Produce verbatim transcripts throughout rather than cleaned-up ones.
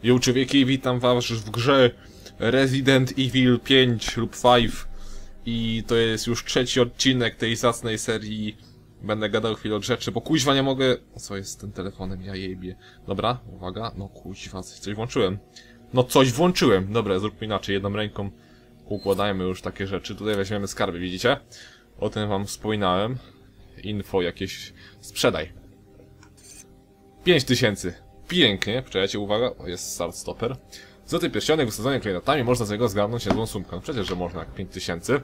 Yo człowieki, witam was w grze Resident Evil pięć lub pięć i to jest już trzeci odcinek tej zacnej serii. Będę gadał chwilę od rzeczy, bo kuźwa nie mogę... Co jest z tym telefonem? Ja jebie. Dobra, uwaga, no kuźwa, coś włączyłem. No coś włączyłem. Dobra, zróbmy inaczej, jedną ręką układajmy już takie rzeczy. Tutaj weźmiemy skarby, widzicie? O tym wam wspominałem. Info jakieś... Sprzedaj. pięć tysięcy. Pięknie, przejdziecie, uwaga, o, jest start stopper. Złoty pierścionek wysadzony klejnotami, można z niego zgarnąć niezłą sumkę. No przecież, że można, jak pięć tysięcy.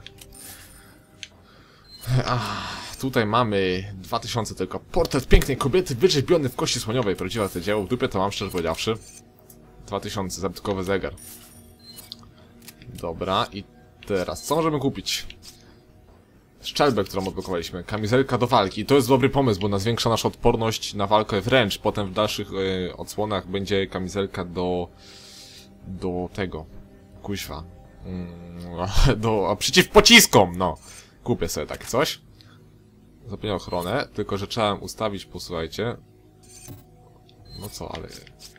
Ach, tutaj mamy dwa tysiące tylko. Portret pięknej kobiety wyrzeźbiony w kości słoniowej. Prawdziwe to dzieło, w dupie to mam, szczerze powiedziawszy. dwa tysiące, zabytkowy zegar. Dobra, i teraz, co możemy kupić? Szczelbę, którą odblokowaliśmy. Kamizelka do walki. I to jest dobry pomysł, bo ona zwiększa naszą odporność na walkę wręcz. Potem w dalszych y, odsłonach będzie kamizelka do... Do tego. Kuźwa. Mm, do... A przeciw pociskom, no. Kupię sobie takie coś. Zapewnię ochronę, tylko że trzeba ustawić, posłuchajcie. No co, ale...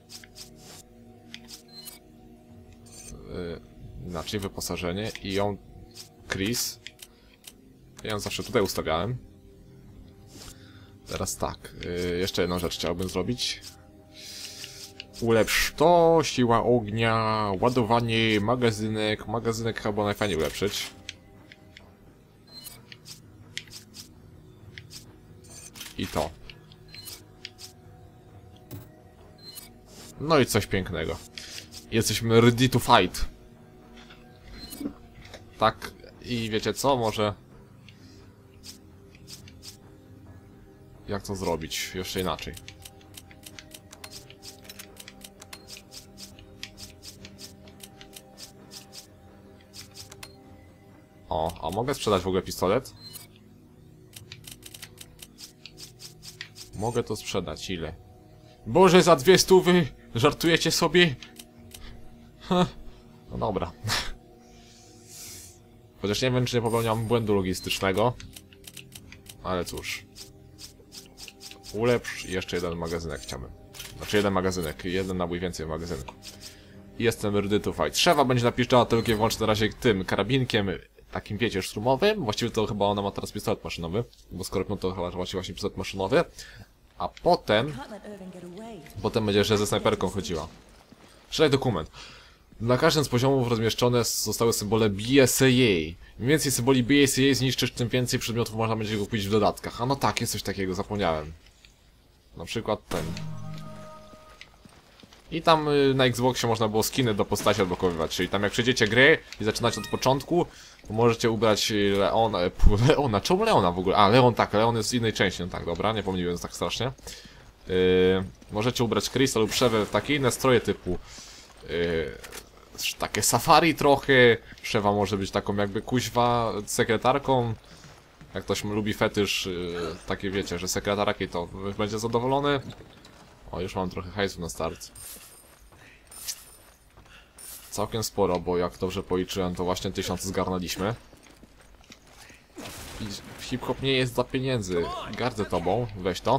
Yy, inaczej, wyposażenie i ją... Chris. Ja ją zawsze tutaj ustawiałem. Teraz tak, yy, jeszcze jedną rzecz chciałbym zrobić. Ulepsz to, siła ognia, ładowanie, magazynek. Magazynek chyba najfajniej ulepszyć. I to. No i coś pięknego. Jesteśmy ready to fight. Tak, i wiecie co, może... Jak to zrobić? Jeszcze inaczej. O, a mogę sprzedać w ogóle pistolet? Mogę to sprzedać, ile? Boże, za dwie stówy! Żartujecie sobie? Ha. No dobra. Chociaż nie wiem, czy nie popełniam błędu logistycznego. Ale cóż. Ulepsz i jeszcze jeden magazynek chciałbym. Znaczy jeden magazynek, jeden nabój więcej w magazynku. I jestem ready to fight. Szefa będzie napiszczała tylko i wyłącznie na razie tym karabinkiem, takim wiecie, szturmowym. Właściwie to chyba ona ma teraz pistolet maszynowy, bo skoro no to chyba właśnie właśnie pistolet maszynowy. A potem... Potem będzie, że ze snajperką chodziła. Czytaj dokument. Na każdym z poziomów rozmieszczone zostały symbole B S A A. Im więcej symboli B S A A zniszczysz, tym więcej przedmiotów można będzie kupić w dodatkach. A no tak, jest coś takiego, zapomniałem. Na przykład ten. I tam y, na Xboxie można było skiny do postaci odblokowywać, czyli tam jak przejdziecie grę i zaczynacie od początku, to możecie ubrać Leona, e, Leona, czemu Leona w ogóle? A, Leon tak, Leon jest z innej części, no tak, dobra, nie pomyliłem tak strasznie. Yy, możecie ubrać Chrisa lub Szewę w takie inne stroje typu yy, takie safari trochę, Szewa może być taką jakby kuźwa sekretarką. Jak ktoś lubi fetysz, yy, takie wiecie, że sekretarki to będzie zadowolony. O, już mam trochę hajsu na start. Całkiem sporo, bo jak dobrze policzyłem, to właśnie tysiąc zgarnęliśmy. I hip-hop nie jest za pieniędzy. Gardzę tobą, weź to.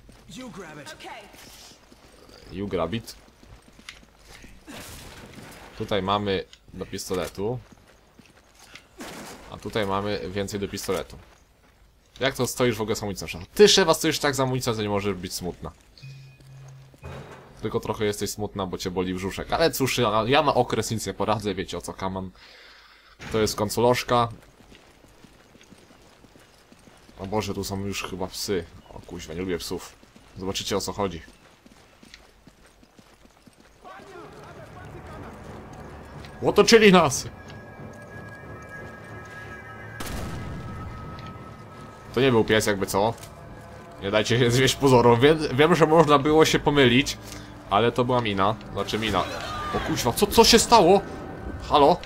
You grab it. Tutaj mamy do pistoletu. A tutaj mamy więcej do pistoletu. Jak to stoisz w ogóle z amunicją? Ty, Szewa, stoisz tak za amunicją, to nie może być smutna. Tylko trochę jesteś smutna, bo cię boli brzuszek. Ale cóż, ja, ja na okres nic nie poradzę, wiecie o co kaman. To jest koncolożka. O Boże, tu są już chyba psy. O kuźwa, nie lubię psów. Zobaczycie o co chodzi. Otoczyli nas! To nie był pies jakby co. Nie dajcie się zwieść pozorom. Wiem, wiem, że można było się pomylić. Ale to była mina. Znaczy mina. O kuźwa, co, co się stało? Halo?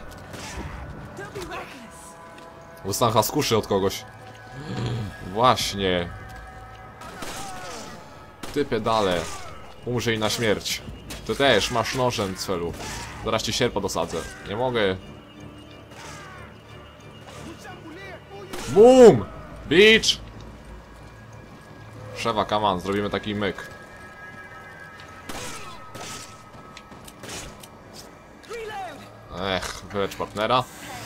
Dostałem haskuszy od kogoś. Właśnie. Ty pedale. Umrzyj na śmierć. Ty też masz nożem celu. Zaraz ci sierpa dosadzę. Nie mogę. Boom! Bitch! Szewa, come on, zrobimy taki myk. Ech, wylecz partnera.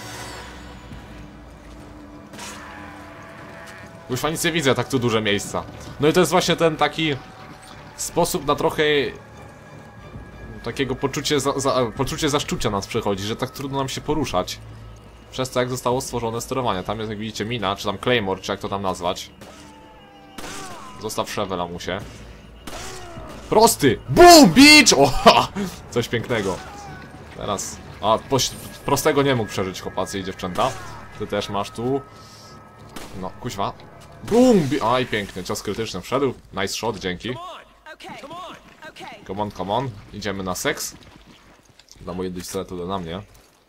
Już nic nie widzę, tak tu duże miejsca. No i to jest właśnie ten taki sposób na trochę takiego poczucie, za, za, poczucie zaszczucia nas przychodzi, że tak trudno nam się poruszać. Przez to, jak zostało stworzone sterowanie. Tam jest, jak widzicie, mina, czy tam Claymore, czy jak to tam nazwać. Zostaw szewę, lamusie. Prosty! BOOM! Bitch! O, ha! Coś pięknego. Teraz... A, prostego nie mógł przeżyć, chłopacy i dziewczęta. Ty też masz tu... No, kuźwa. BOOM! Aj, pięknie, cios krytyczny wszedł. Nice shot, dzięki. Come on, come on. Idziemy na seks. Dla mojej pistoletu to na mnie.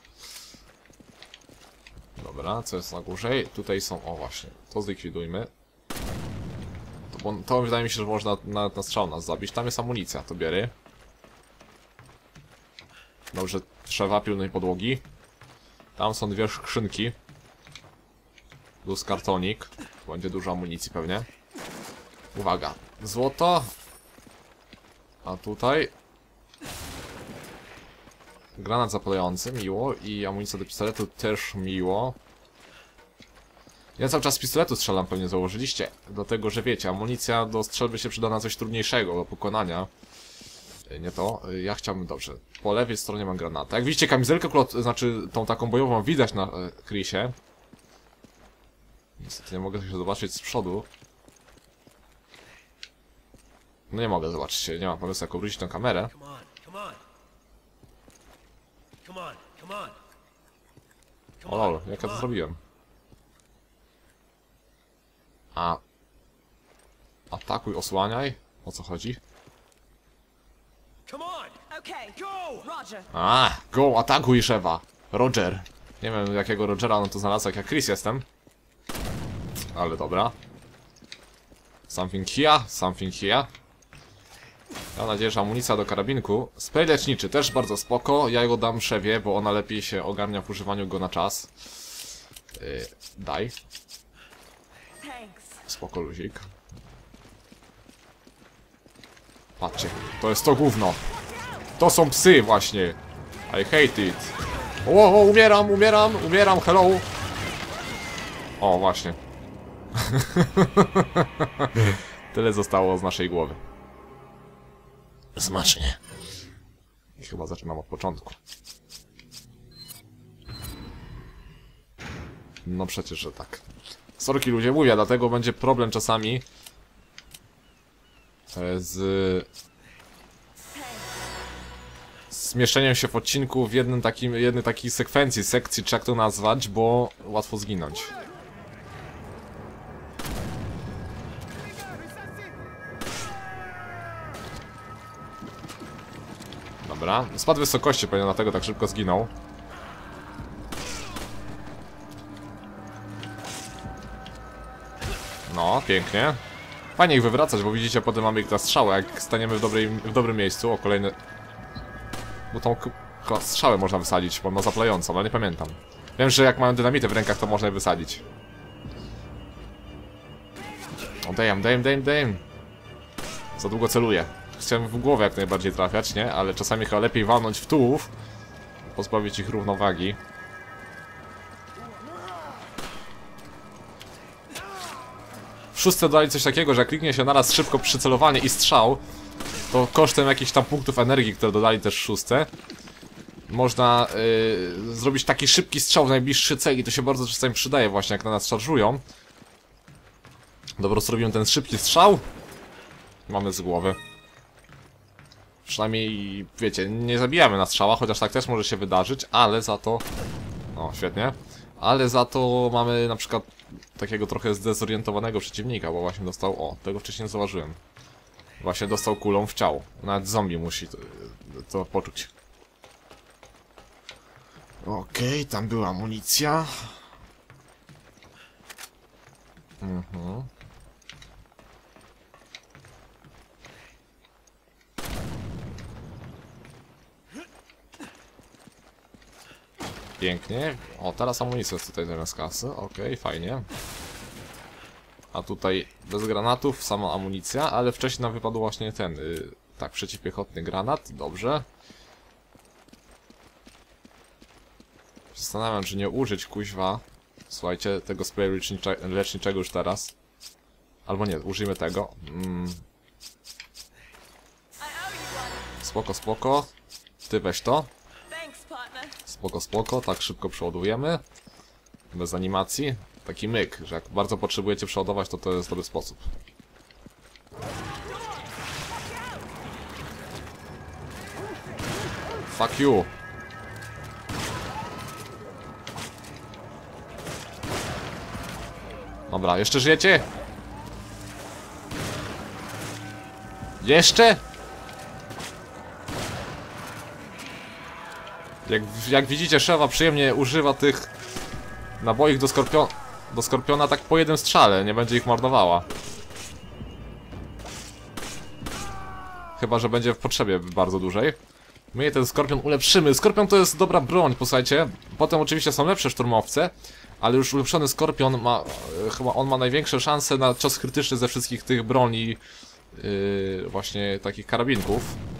Dobra, co jest na górze? Tutaj są... O, właśnie. To zlikwidujmy. To, bo, to wydaje mi się, że można na, na strzał nas zabić. Tam jest amunicja, to bierę. Dobrze, trzeba pilnej podłogi. Tam są dwie skrzynki. Plus kartonik. Będzie dużo amunicji pewnie. Uwaga. Złoto. A tutaj... Granat zapalający, miło. I amunicja do pistoletu też miło. Ja cały czas z pistoletu strzelam, pewnie założyliście. Dlatego, że wiecie, amunicja do strzelby się przyda na coś trudniejszego, do pokonania. Nie to. Ja chciałbym, dobrze. Po lewej stronie mam granatę. Jak widzicie, kamizelkę, znaczy tą taką bojową widać na e, Chrisie. Niestety nie mogę się zobaczyć z przodu. No nie mogę zobaczyć, nie mam pomysłu, jak obrócić tę kamerę. O lol, jak ja to zrobiłem? A... Atakuj, osłaniaj? O co chodzi? A, go, atakuj, szefa! Roger. Nie wiem, jakiego Rogera on to znalazł, jak ja Chris jestem. Ale dobra. Something here, something here. Mam nadzieję, że amunicja do karabinku. Spray leczniczy też bardzo spoko. Ja go dam szewie, bo ona lepiej się ogarnia w używaniu go na czas. Yy, daj. Spoko luzik. Patrzcie, to jest to gówno. To są psy właśnie. I hate it. O, o, umieram, umieram, umieram, hello. O, właśnie. Tyle zostało z naszej głowy. Smacznie. I chyba zaczynam od początku. No przecież, że tak. Sorki ludzie, mówię, dlatego będzie problem czasami z zmieszczeniem się w odcinku w jednym takim, jednej takiej sekwencji, sekcji, czy jak to nazwać, bo łatwo zginąć. Dobra, spadł wysokości, pewnie dlatego tak szybko zginął. No, pięknie. Fajnie ich wywracać, bo widzicie, potem mamy ich na strzałę, jak staniemy w, dobrej, w dobrym miejscu. O, kolejny... Bo tą strzałę można wysadzić, bo ma zaplającą, ale nie pamiętam. Wiem, że jak mają dynamity w rękach, to można je wysadzić. O, damn, damn, damn, damn. Za długo celuję. Chciałem w głowę jak najbardziej trafiać, nie? Ale czasami chyba lepiej walnąć w tułów. Pozbawić ich równowagi. W szóstce dodali coś takiego, że jak kliknie się naraz szybko przycelowanie i strzał, to kosztem jakichś tam punktów energii, które dodali też w szóstce, można yy, zrobić taki szybki strzał w najbliższy cel i to się bardzo czasami przydaje właśnie, jak na nas szarżują. Dobro, zrobimy ten szybki strzał. Mamy z głowy. Przynajmniej, wiecie, nie zabijamy na strzała, chociaż tak też może się wydarzyć, ale za to... O, świetnie. Ale za to mamy na przykład takiego trochę zdezorientowanego przeciwnika, bo właśnie dostał... O, tego wcześniej nie zauważyłem. Właśnie dostał kulą w ciało. Nawet zombie musi to, to poczuć. Okej, okay, tam była amunicja. Mhm. Pięknie. O, teraz amunicja jest tutaj zamiast kasy. Okej, okay, fajnie. A tutaj bez granatów, sama amunicja, ale wcześniej nam wypadł właśnie ten, yy, tak, przeciwpiechotny granat, dobrze. Zastanawiam, czy nie użyć kuźwa. Słuchajcie, tego sprayu lecznicze leczniczego już teraz. Albo nie, użyjmy tego. Mm. Spoko, spoko. Ty weź to. Spoko, spoko. Tak szybko przeładujemy. Bez animacji. Taki myk, że jak bardzo potrzebujecie przeładować, to to jest dobry sposób. Fuck you. Dobra, jeszcze żyjecie? Jeszcze? Jak, jak widzicie, Szewa przyjemnie używa tych naboi do, skorpion do skorpiona tak po jednym strzale, nie będzie ich mordowała. Chyba że będzie w potrzebie bardzo dłużej. My ten skorpion ulepszymy. Skorpion to jest dobra broń, posłuchajcie. Potem oczywiście są lepsze szturmowce, ale już ulepszony skorpion ma, chyba on ma największe szanse na cios krytyczny ze wszystkich tych broni, yy, właśnie takich karabinków.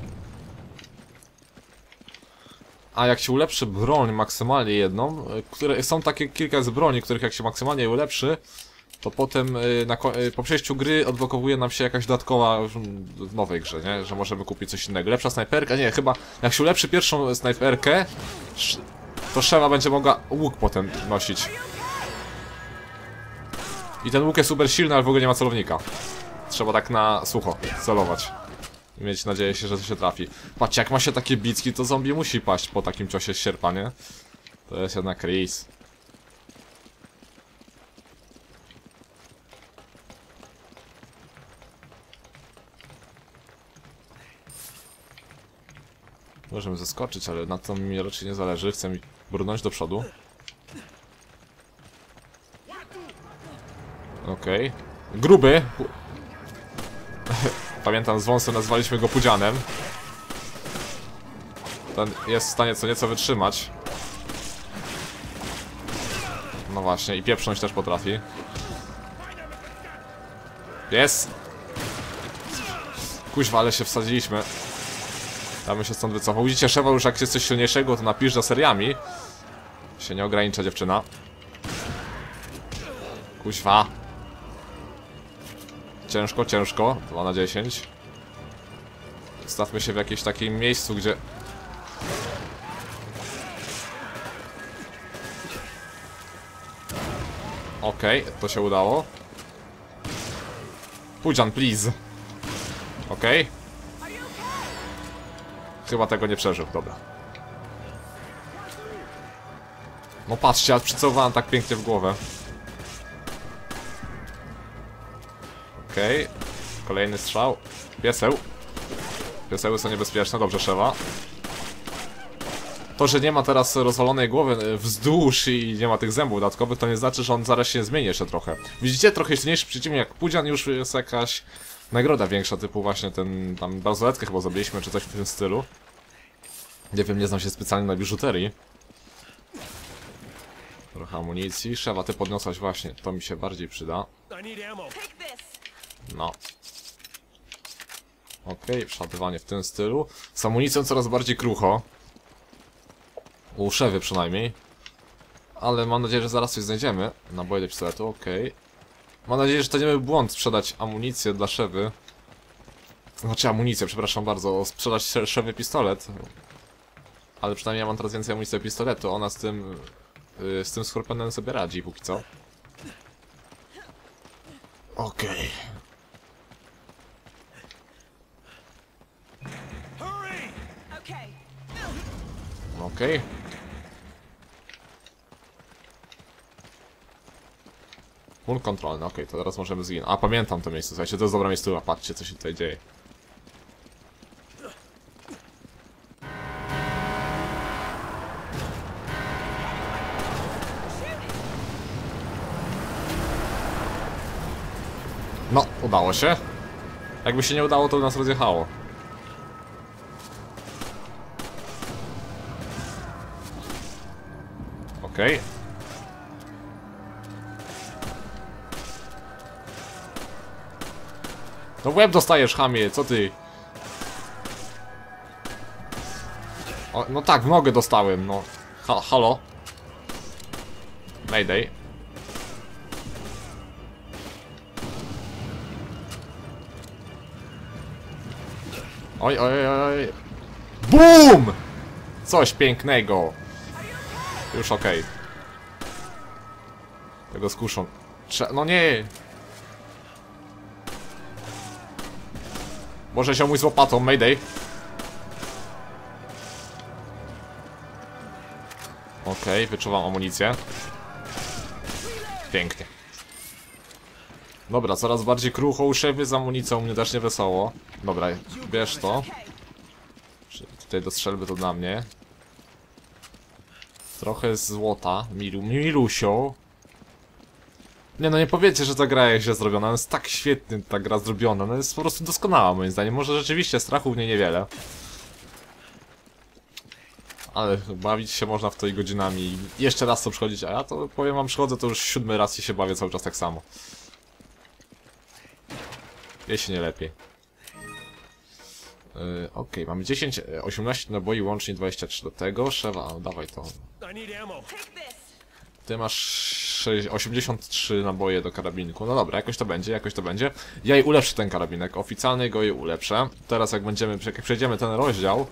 A jak się ulepszy broń maksymalnie jedną, które są takie kilka z broni, których jak się maksymalnie ulepszy, to potem yy, na, yy, po przejściu gry odblokowuje nam się jakaś dodatkowa w nowej grze, nie? Że możemy kupić coś innego. Lepsza snajperka? Nie, chyba jak się ulepszy pierwszą snajperkę, to Szewa będzie mogła łuk potem nosić. I ten łuk jest super silny, ale w ogóle nie ma celownika. Trzeba tak na sucho celować. I mieć nadzieję, że to się trafi. Patrzcie, jak ma się takie bicki, to zombie musi paść po takim ciosie z sierpa, nie? To jest jednak ris. Możemy zeskoczyć, ale na to mi raczej nie zależy. Chcę mi brnąć do przodu. Okej. Okay. Gruby! Pamiętam, z wąsem nazwaliśmy go Pudzianem. Ten jest w stanie co nieco wytrzymać. No właśnie, i pieprząć też potrafi. Jest! Kuźwa, ale się wsadziliśmy. Ja bym się stąd wycofał. Widzicie, Szewa już jak jest coś silniejszego, to napisz za seriami. Się nie ogranicza dziewczyna. Kuźwa. Ciężko, ciężko. dwa na dziesięć. Stawmy się w jakimś takim miejscu, gdzie... Okej, okay, to się udało. Pudzian, please. Okej. Okay. Chyba tego nie przeżył, dobra. No patrzcie, ja przycelowałem tak pięknie w głowę. Okej. Okay. Kolejny strzał. Pieseł. Pieseły są niebezpieczne, dobrze, Szewa. To, że nie ma teraz rozwalonej głowy wzdłuż i nie ma tych zębów dodatkowych, to nie znaczy, że on zaraz się zmieni jeszcze trochę. Widzicie, trochę silniejszy przeciwnik jak Pudzian, już jest jakaś nagroda większa, typu właśnie ten, tam bransoletkę chyba zrobiliśmy, czy coś w tym stylu. Nie wiem, nie znam się specjalnie na biżuterii. Trochę amunicji. Szewa, ty podniosłaś właśnie, to mi się bardziej przyda. No. Okej, okay, przeładowanie w tym stylu. Z amunicją coraz bardziej krucho. U Szewy przynajmniej. Ale mam nadzieję, że zaraz coś znajdziemy. Naboje do pistoletu, okej. Okay. Mam nadzieję, że to nie był błąd sprzedać amunicję dla Szewy. Znaczy amunicję, przepraszam bardzo. Sprzedać Szewy pistolet. Ale przynajmniej ja mam teraz więcej amunicji do pistoletu. Ona z tym... Yy, z tym skorpionem sobie radzi póki co. Okej. Okay. Okej. Okay. Punkt kontrolny, okej, okay, to teraz możemy zginąć. A, pamiętam to miejsce, słuchajcie, to jest dobra miejscówka, patrzcie co się tutaj dzieje. No, udało się. Jakby się nie udało, to by nas rozjechało. Okej. Okay. No w łeb dostajesz, chamie, co ty? O, no tak, w nogę dostałem, no. Ha, halo? Mayday. Oj, oj, oj. BOOM! Coś pięknego. Już okej. Okay. Tego skuszą. Trze no nie! Może się mój z łopatą, Mayday. Okej, okay, wyczuwam amunicję. Pięknie. Dobra, coraz bardziej krucho szyby z amunicją, mnie też nie wesoło. Dobra, bierz to. Tutaj do strzelby to dla mnie. Trochę złota. Milu, Milusio. Nie no, nie powiecie, że ta gra jest źle zrobiona. Ona jest tak świetnie ta gra zrobiona. Ona jest po prostu doskonała moim zdaniem. Może rzeczywiście strachu w niej niewiele. Ale bawić się można w to i godzinami. Jeszcze raz to przychodzić, a ja to powiem wam, przychodzę to już siódmy raz i się bawię cały czas tak samo. Jeśli nie lepiej. Yy, Okej, okay, mamy dziesięć, osiemnaście naboi, łącznie dwadzieścia trzy do tego. Szewa, dawaj to. Ty masz osiemdziesiąt trzy naboje do karabinku. No dobra, jakoś to będzie, jakoś to będzie. Ja jej ulepszę ten karabinek. Oficjalnie go jej ulepszę. Teraz jak będziemy, jak przejdziemy ten rozdział,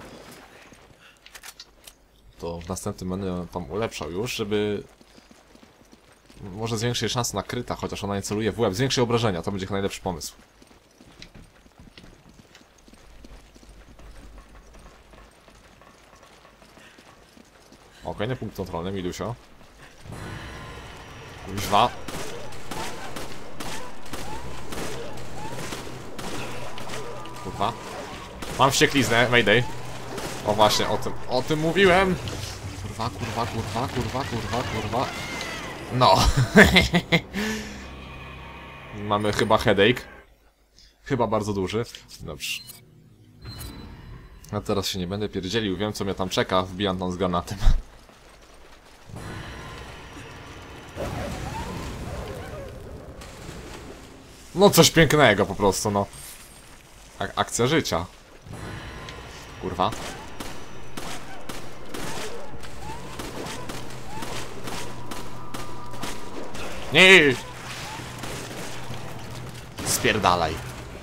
to w następnym będę tam ulepszał już, żeby może zwiększyć szansę na kryta, chociaż ona nie celuje w łeb. Zwiększy obrażenia, to będzie najlepszy pomysł. O, kolejny punkt kontrolny, Milusio. Kuźwa. Kurwa. Mam wściekliznę, Mayday. O właśnie, o tym, o tym mówiłem. Kurwa, kurwa, kurwa, kurwa, kurwa, kurwa. No. Mamy chyba headache. Chyba bardzo duży. Dobrze. A teraz się nie będę pierdzielił, wiem co mnie tam czeka, wbijam tam z granatem. No coś pięknego po prostu, no. Ak akcja życia. Kurwa. Nie! Spierdalaj.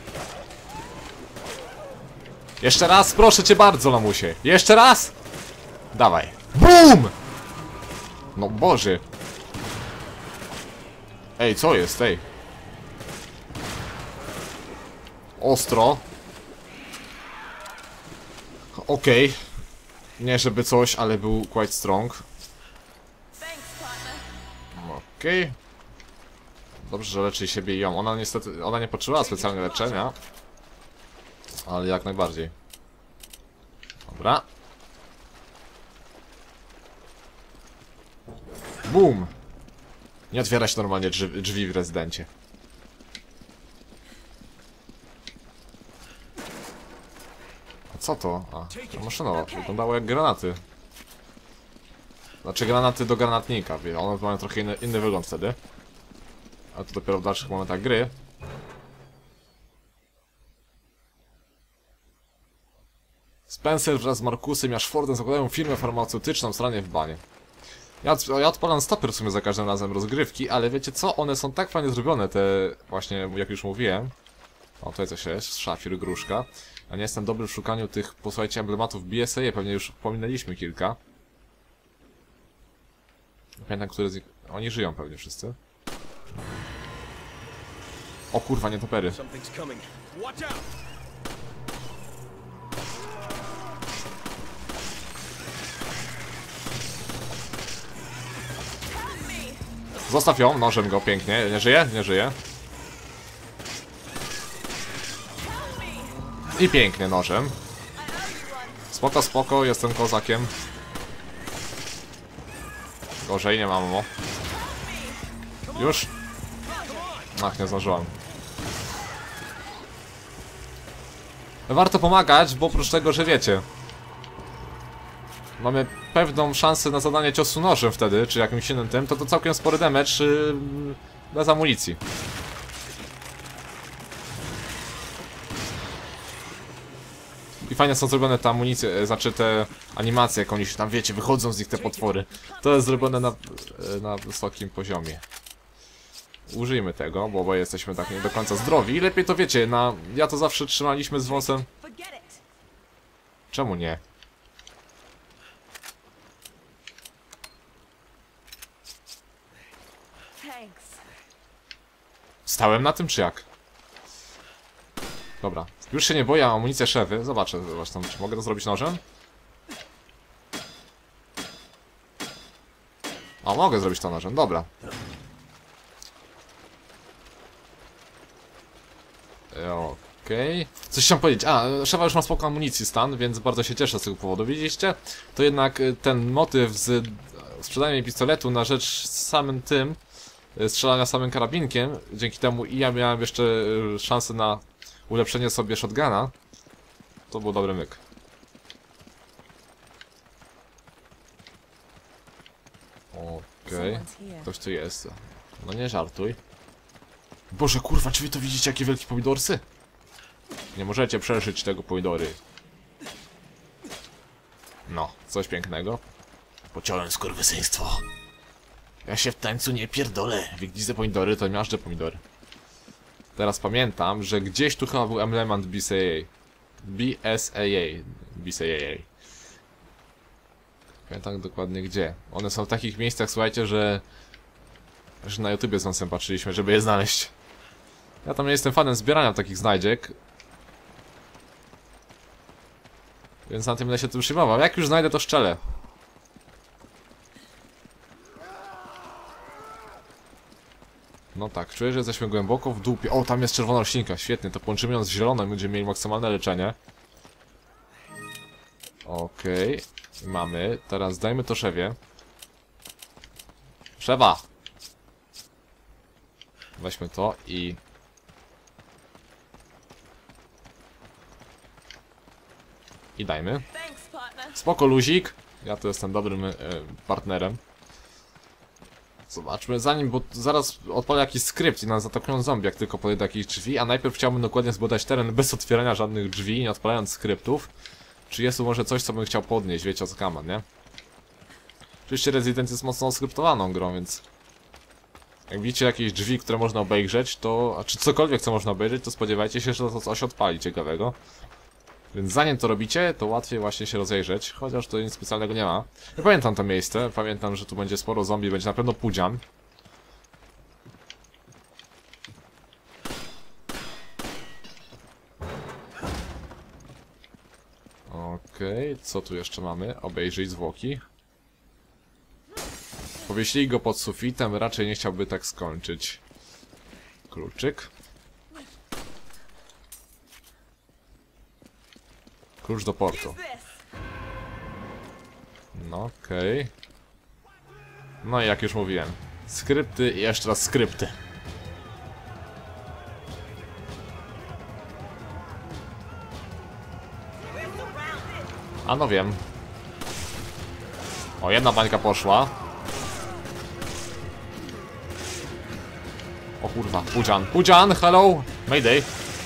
Jeszcze raz, proszę cię bardzo, lamusie. Jeszcze raz! Dawaj. BOOM! No Boże. Ej, co jest, ej? Ostro. Okej. Okay. Nie żeby coś, ale był quite strong. Okej. Okay. Dobrze, że leczy siebie i ją. Ona niestety, ona nie potrzebowała specjalnie leczenia. Ale jak najbardziej. Dobra. Boom! Nie otwiera się normalnie drzwi, drzwi w rezydencie. A co to? A, to maszynowa. Wyglądało jak granaty. Znaczy granaty do granatnika. One mają trochę inny, inny wygląd wtedy. A to dopiero w dalszych momentach gry. Spencer wraz z Markusem i Ashfordem zakładają firmę farmaceutyczną w stranie w banie. Ja, od, ja odpalam stopy w sumie za każdym razem rozgrywki, ale wiecie co? One są tak fajnie zrobione, te właśnie, jak już mówiłem. O, tutaj coś jest, szafir, gruszka. Ja nie jestem dobry w szukaniu tych, posłuchajcie, emblematów B S A, pewnie już pominęliśmy kilka. Pamiętam, które z nich... Oni żyją pewnie wszyscy. O kurwa, nie topery. Zostaw ją, nożem go pięknie. Nie żyje? Nie żyje. I pięknie nożem. Spoko, spoko, jestem kozakiem. Gorzej, nie mam mo. Już? Ach, nie zdążyłam. Warto pomagać, bo oprócz tego, że wiecie, mamy pewną szansę na zadanie ciosu nożem wtedy, czy jakimś innym tym, to to całkiem spory damage yy, bez amunicji. I fajnie są zrobione te amunicje, znaczy te animacje, jak oni się tam, wiecie, wychodzą z nich te potwory. To jest zrobione na, na wysokim poziomie. Użyjmy tego, bo, bo jesteśmy tak nie do końca zdrowi. I lepiej to wiecie, na... ja to zawsze trzymaliśmy z wąsem. Czemu nie? Stałem na tym, czy jak? Dobra. Już się nie boję, amunicję szefy. Zobaczę, zresztą, czy mogę to zrobić nożem? O, mogę zrobić to nożem, dobra. Okej. Okay. Coś chciałem powiedzieć. A, szefa już ma spoko amunicji stan, więc bardzo się cieszę z tego powodu. Widzieliście? To jednak ten motyw z sprzedaniem pistoletu na rzecz samym tym, strzelania samym karabinkiem, dzięki temu i ja miałem jeszcze szansę na ulepszenie sobie shotguna. To był dobry myk. Okej. Okay. Ktoś tu jest. No nie żartuj. Boże, kurwa, czy wy to widzicie, jakie wielkie pomidorsy? Nie możecie przeżyć tego pomidory. No, coś pięknego. Pociąłem skurwysyństwo. Ja się w tańcu nie pierdolę. Jak widzę pomidory, to miażdżę pomidory. Teraz pamiętam, że gdzieś tu chyba był element B S A A. B S A A. B S A A. Pamiętam dokładnie gdzie. One są w takich miejscach, słuchajcie, że... że na YouTubie z nosem patrzyliśmy, żeby je znaleźć. Ja tam nie jestem fanem zbierania takich znajdziek. Więc na tym będę się tym przyjmował. Jak już znajdę, to szczelę. No tak, czuję, że jesteśmy głęboko w dupie. O, tam jest czerwona roślinka, świetnie. To połączymy ją z zieloną i będziemy mieli maksymalne leczenie. Okej. Okay. Mamy. Teraz dajmy to szewie. Szewa! Weźmy to i... I dajmy. Spoko, luzik. Ja tu jestem dobrym e, partnerem. Zobaczmy, zanim, bo zaraz odpalę jakiś skrypt i nas zaatakują zombie, jak tylko podejdę do jakichś drzwi, a najpierw chciałbym dokładnie zbadać teren bez otwierania żadnych drzwi, nie odpalając skryptów. Czy jest tu może coś, co bym chciał podnieść, wiecie o co kaman, nie? Oczywiście Resident jest mocno skryptowaną grą, więc... Jak widzicie jakieś drzwi, które można obejrzeć, to... A czy cokolwiek, co można obejrzeć, to spodziewajcie się, że to coś odpali ciekawego. Więc zanim to robicie, to łatwiej właśnie się rozejrzeć, chociaż to nic specjalnego nie ma. Ja pamiętam to miejsce, pamiętam, że tu będzie sporo zombie, będzie na pewno pudzian. Okej, okay, co tu jeszcze mamy? Obejrzyj zwłoki. Powiesili go pod sufitem, raczej nie chciałby tak skończyć. Kluczyk. Klucz do portu. No okej. Okay. No i jak już mówiłem. Skrypty i jeszcze raz skrypty. A no wiem. O, jedna bańka poszła. O kurwa, Pudzian. Pudzian, hello! Mayday.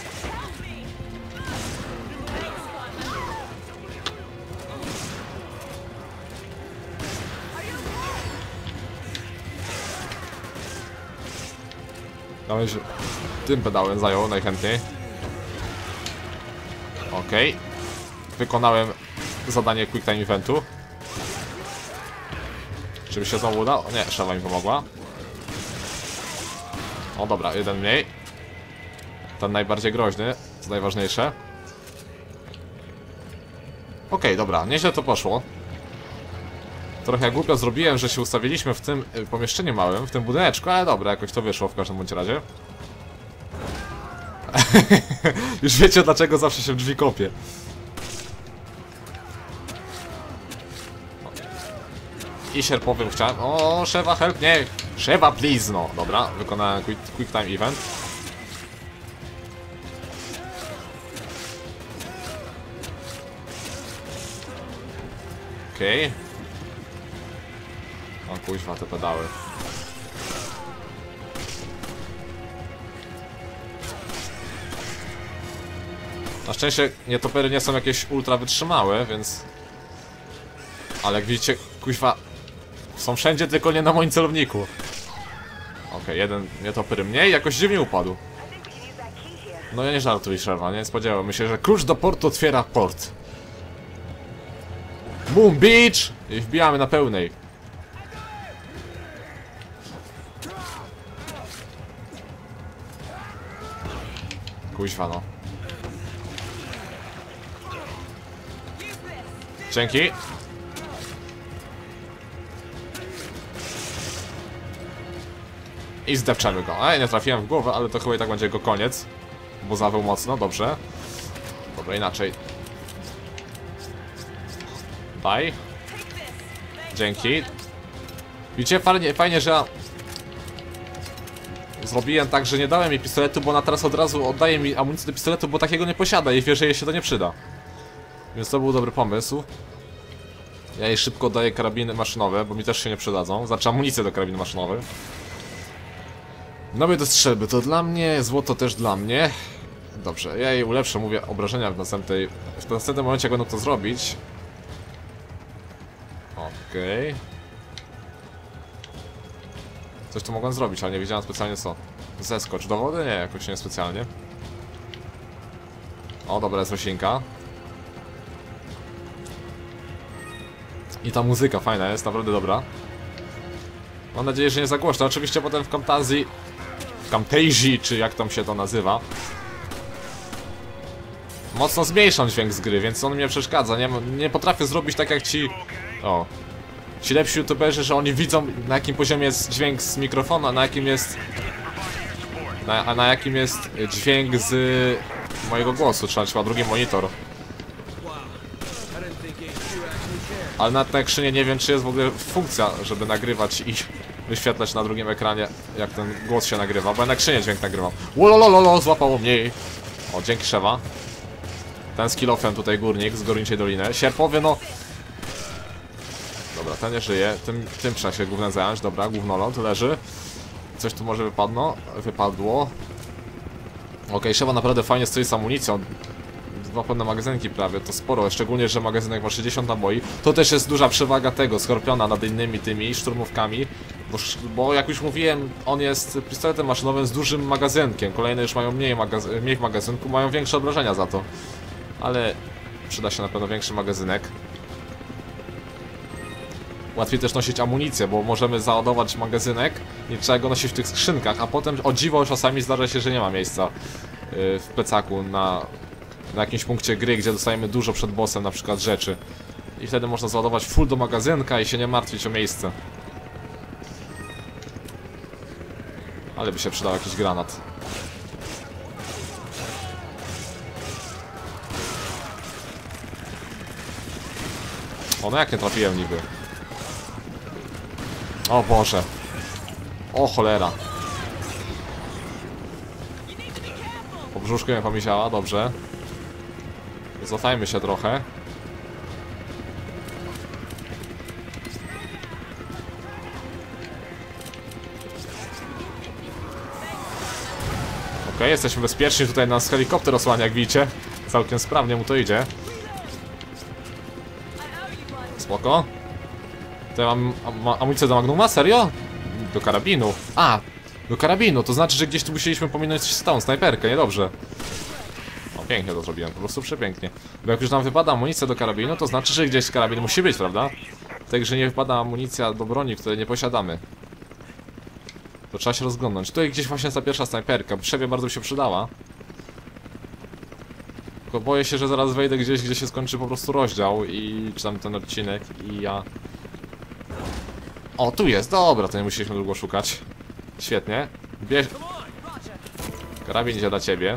No się tym pedałem zajął najchętniej. Okej. Okay. Wykonałem zadanie Quick Time Eventu. Czy mi się znowu uda? O nie, szefa mi pomogła. O dobra, jeden mniej. Ten najbardziej groźny, to najważniejsze. Okej, okay, dobra, nieźle to poszło. Trochę głupio zrobiłem, że się ustawiliśmy w tym y, pomieszczeniu małym, w tym budyneczku, ale dobra, jakoś to wyszło w każdym bądź razie. Już wiecie, dlaczego zawsze się w drzwi kopie. I sierpowym chciałem... O, szefa, help, nie! Szefa, please, no. Dobra, wykonałem quick, quick time event. Okej. Okay. O kuźwa, te pedały. Na szczęście nietopery nie są jakieś ultra wytrzymałe, więc... Ale jak widzicie, kuźwa... Są wszędzie, tylko nie na moim celowniku. Okej, okay, jeden nietoper mniej, jakoś dziwnie upadł. No ja nie żartuję, Sherwa, nie spodziewałem się, że klucz do portu otwiera port. Boom Beach! I wbijamy na pełnej. Kuźwa no. Dzięki. I zdepczemy go. A ja nie trafiłem w głowę, ale to chyba i tak będzie jego koniec. Bo zawył mocno, dobrze. Dobra, inaczej. Daj. Dzięki. Widzicie, fajnie, fajnie, że ja zrobiłem tak, że nie dałem jej pistoletu, bo ona teraz od razu oddaje mi amunicję do pistoletu, bo takiego nie posiada i wie, że jej się to nie przyda. Więc to był dobry pomysł. Ja jej szybko oddaję karabiny maszynowe, bo mi też się nie przydadzą. Znaczy amunicję do karabinu maszynowych. Nowe do strzelby to dla mnie, złoto też dla mnie. Dobrze, ja jej ulepszę, mówię, obrażenia w następnej... W następnym momencie, jak będę to zrobić. Okej. Okay. Coś tu mogłem zrobić, ale nie wiedziałem specjalnie co. Zeskocz do wody? Nie, jakoś nie specjalnie. O, dobra, jest roślinka. I ta muzyka fajna jest, naprawdę dobra. Mam nadzieję, że nie za głośno. Oczywiście potem w Camtasia, w Camtasia, czy jak tam się to nazywa, mocno zmniejszam dźwięk z gry, więc on mnie przeszkadza. Nie, nie potrafię zrobić tak jak ci... O. Ci lepsi youtuberzy, że oni widzą, na jakim poziomie jest dźwięk z mikrofonu, a na jakim jest... Na, a na jakim jest dźwięk z mojego głosu. Trzeba, trzeba drugi monitor. Ale na Tekrzynie nie wiem, czy jest w ogóle funkcja, żeby nagrywać i wyświetlać na drugim ekranie, jak ten głos się nagrywa, bo ja na Krzynie dźwięk nagrywam. Łololololo, złapało mnie. O, dzięki Szewa. Ten z kilofem tutaj górnik z Górniczej Doliny. Sierpowy, no... Dobra, ten nie żyje. Tym, tym trzeba się głównie zająć. Dobra, głównolot leży. Coś tu może wypadło. Wypadło. Okej, okay, Szewa naprawdę fajnie stoi z amunicją. Dwa pełne magazynki prawie, to sporo, szczególnie, że magazynek ma sześćdziesiąt naboi. To też jest duża przewaga tego Skorpiona nad innymi tymi szturmówkami, bo, bo jak już mówiłem, on jest pistoletem maszynowym z dużym magazynkiem. Kolejne już mają mniej, magaz mniej w magazynku, mają większe obrażenia za to. Ale przyda się na pewno większy magazynek. Łatwiej też nosić amunicję, bo możemy załadować magazynek, nie trzeba go nosić w tych skrzynkach, a potem o dziwo czasami zdarza się, że nie ma miejsca yy, w plecaku na... na jakimś punkcie gry, gdzie dostajemy dużo przed bossem na przykład rzeczy. I wtedy można załadować full do magazynka i się nie martwić o miejsce. Ale by się przydał jakiś granat. O, no jak nie trafiłem niby. O Boże. O cholera. Po brzuszku mnie pomisiała, dobrze. Cofajmy się trochę. Okej, okay, jesteśmy bezpieczni. Tutaj nas helikopter osłania, jak widzicie. Całkiem sprawnie mu to idzie. Spoko. Tutaj mam am amunicję do Magnuma? Serio? Do karabinu. A, do karabinu. To znaczy, że gdzieś tu musieliśmy pominąć tą snajperkę, niedobrze. O, pięknie to zrobiłem, po prostu przepięknie. Bo jak już nam wypada amunicja do karabinu, to znaczy, że gdzieś karabin musi być, prawda? Także nie wypada amunicja do broni, której nie posiadamy. To trzeba się rozglądnąć. Tutaj gdzieś właśnie jest ta pierwsza snajperka, bo Szewie bardzo by się przydała. Tylko boję się, że zaraz wejdę gdzieś, gdzie się skończy po prostu rozdział i czy tam ten odcinek i ja... O, tu jest, dobra, to nie musieliśmy długo szukać. Świetnie. Bierz... Karabin idzie dla ciebie.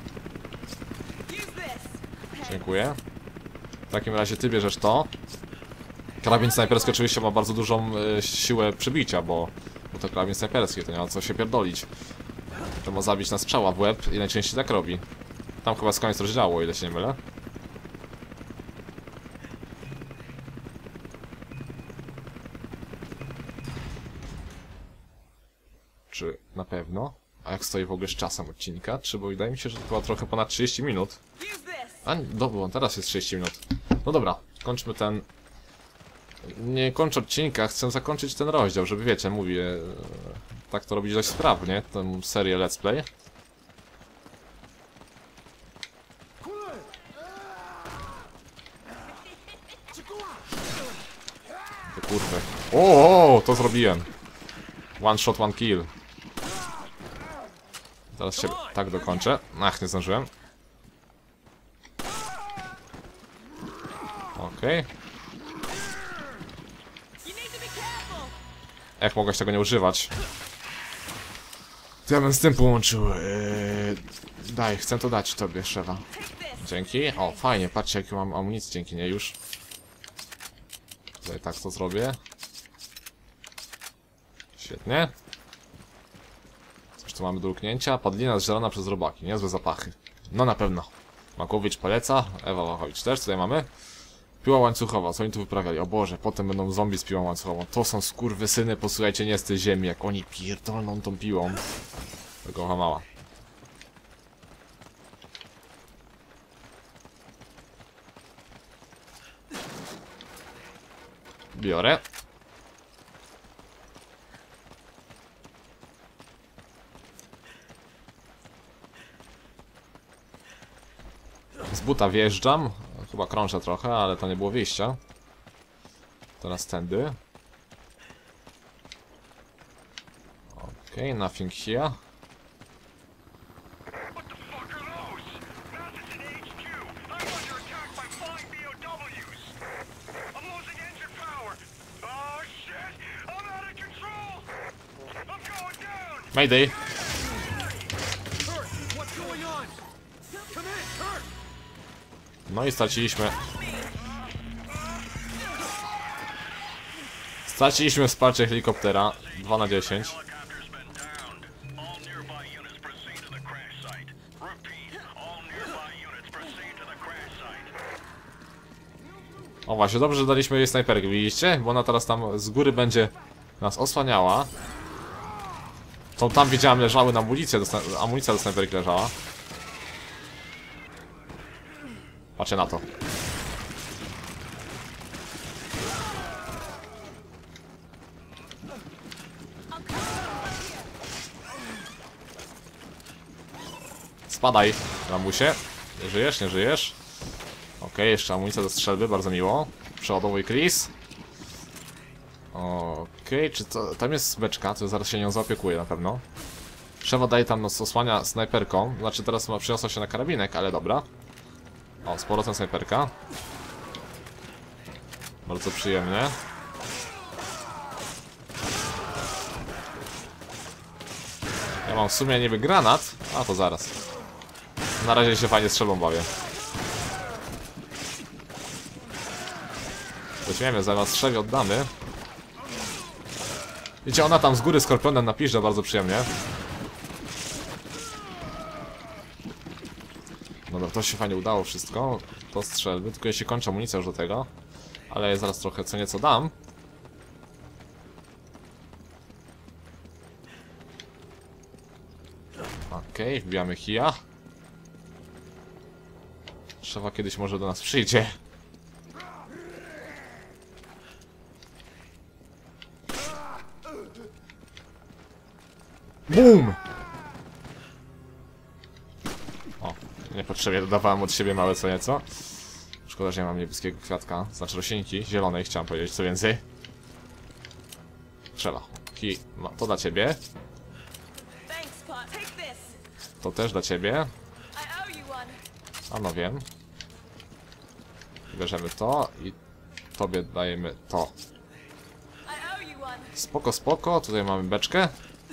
Dziękuję. W takim razie ty bierzesz to. Karabin snajperski oczywiście ma bardzo dużą y, siłę przebicia, bo, bo to karabin snajperski, to nie ma co się pierdolić. To ma zabić na strzała w łeb i najczęściej tak robi. Tam chyba jest koniec rozdziału, o ile się nie mylę. Czy na pewno? A jak stoi w ogóle z czasem odcinka? Czy bo wydaje mi się, że to była trochę ponad trzydzieści minut. A, dobra, teraz jest trzydzieści minut. No dobra, kończmy ten... Nie kończę odcinka, chcę zakończyć ten rozdział, żeby wiecie, mówię... Tak to robić dość sprawnie, tę serię let's play. Ty kurwy. O, to zrobiłem. One shot, one kill. Zaraz się tak dokończę. Ach, nie zdążyłem. Okej. Okay. Jak mogłeś tego nie używać? To ja bym z tym połączył. Yy... Daj, chcę to dać tobie, szefa. Dzięki. O, fajnie, patrzcie jaką mam amunicję dzięki niej już. Tutaj tak to zrobię. Świetnie. Coś tu mamy do luknięcia. Padlina zżerana przez robaki. Niezłe zapachy. No na pewno. Makowicz poleca. Ewa Wachowicz też. Tutaj mamy. Piła łańcuchowa. Co oni tu wyprawiali? O Boże, potem będą zombie z piłą łańcuchową. To są skurwysyny, posłuchajcie, nie z tej ziemi. Jak oni pierdolną tą piłą. Tego hamała. Biorę. Z buta wjeżdżam. Chyba krążę trochę, ale to nie było wyjścia. Teraz tędy. Okej, okay, nothing here. Mayday. No i straciliśmy. Straciliśmy wsparcie helikoptera. dwa na dziesięć. O właśnie, dobrze, że daliśmy jej snajperkę, widzicie? Bo ona teraz tam z góry będzie nas osłaniała. To tam widziałem, leżały na amunicję, do amunicja do snajperki leżała. Patrzcie na to. Spadaj, Ramusie. Nie żyjesz, nie żyjesz. Okej, okay, jeszcze amunicja do strzelby, bardzo miło. Przeładowuj Chris. Okej, okay, czy to... Tam jest beczka, to zaraz się nią zaopiekuję na pewno. Szefa daje tam nas osłania snajperką. Znaczy teraz ma przyniosła się na karabinek, ale dobra. O, z powrotem snajperka. Bardzo przyjemnie. Ja mam w sumie niby granat. A to zaraz. Na razie się fajnie strzelbą bawię. Weźmiemy, zamiast strzewie oddamy. Wiecie, ona tam z góry skorpionem napisze, bardzo przyjemnie. Dobra, to się fajnie udało wszystko. To strzelby, tylko jeśli kończę amunicję już do tego. Ale ja zaraz trochę co nieco dam. Okej, okay, wbijamy hija. Szefa kiedyś może do nas przyjdzie. BUM! O, niepotrzebnie dodawałem od siebie małe co nieco. Szkoda, że nie mam niebieskiego kwiatka. Znaczy roślinki zielonej, chciałem powiedzieć co więcej. Strzela. Ki, no, to dla ciebie. To też dla ciebie. A no wiem. Bierzemy to i tobie dajemy to. Spoko, spoko. Tutaj mamy beczkę.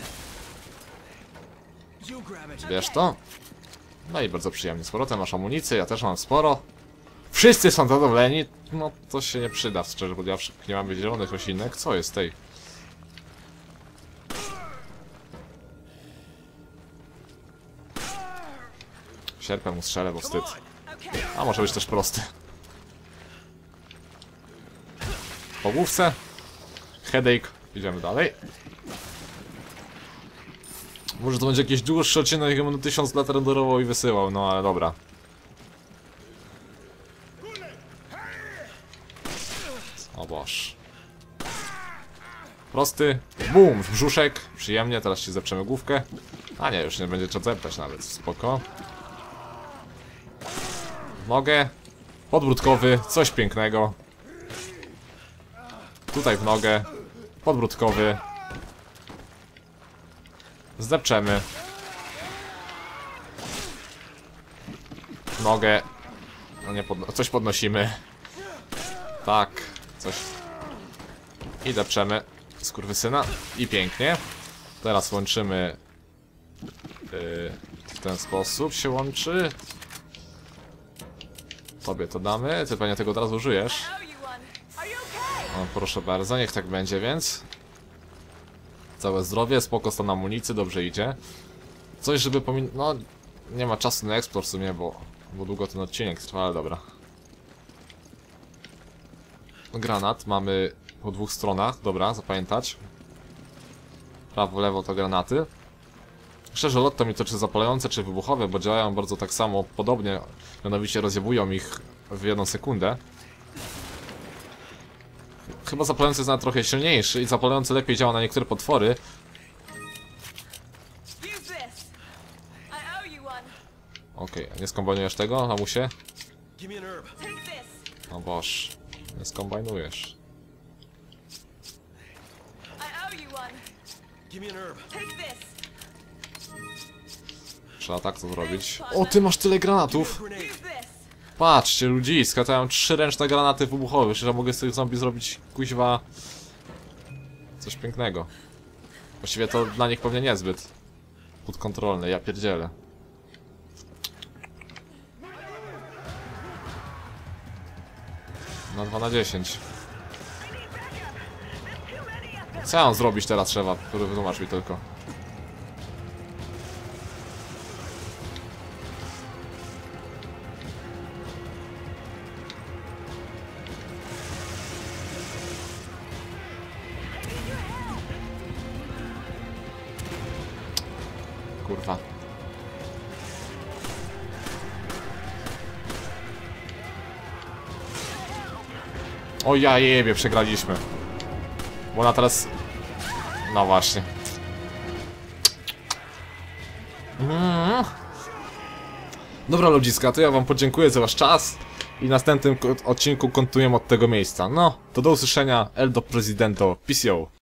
Bierz to. No i bardzo przyjemnie. Z powrotem masz amunicję, ja też mam sporo. Wszyscy są zadowoleni. No to się nie przyda, szczerze powiedziawszy. Nie mamy zielonych roślinek. Co jest tej? Sierpem mu strzelę, bo wstyd. A może być też prosty. Po główce. Headache. Idziemy dalej. Może to będzie jakiś dłuższy odcinek, jak będę tysiąc lat renderował i wysyłał, no ale dobra. O Boż. Prosty. Bum! W brzuszek. Przyjemnie, teraz się zepczemy główkę. A nie, już nie będzie trzeba zeptać nawet. Spoko. Nogę. Podbródkowy. Coś pięknego. Tutaj w nogę. Podbródkowy. Zdepczemy. Nogę. No nie podno coś podnosimy. Tak. Coś. I depczemy. Skurwysyna. I pięknie. Teraz łączymy. Yy, w ten sposób się łączy. Tobie to damy. Ty pewnie tego od razu użyjesz. O, proszę bardzo, niech tak będzie, więc. Całe zdrowie, spoko stan amunicji, dobrze idzie. Coś, żeby pomin... No, nie ma czasu na eksport w sumie, bo, bo długo ten odcinek trwa, ale dobra. Granat mamy po dwóch stronach, dobra, zapamiętać. Prawo, lewo to granaty. Szczerze, lot to mi to czy zapalające, czy wybuchowe, bo działają bardzo tak samo, podobnie. Mianowicie rozjewują ich w jedną sekundę. Chyba zapalający jest nawet trochę silniejszy i zapalający lepiej działa na niektóre potwory. Okej, okay, nie skombinujesz tego, lamusie? O Boż, nie skombinujesz. Trzeba tak to zrobić. O, ty masz tyle granatów! Patrzcie, ludziska, to ja mam trzy ręczne granaty wybuchowe. Myślę, że mogę z tych zombie zrobić kuźwa... coś pięknego. Właściwie to dla nich pewnie niezbyt podkontrolne, ja pierdzielę. Na dwa na dziesięć. Co ja mam zrobić teraz trzeba? Który wytłumacz mi tylko. Kurwa. O ja jebie, przegraliśmy. Bo ona teraz... No właśnie. Mm. Dobra ludziska, to ja wam podziękuję za wasz czas. I w następnym odcinku kontynuujemy od tego miejsca. No, to do usłyszenia. El do Presidento. Peace out.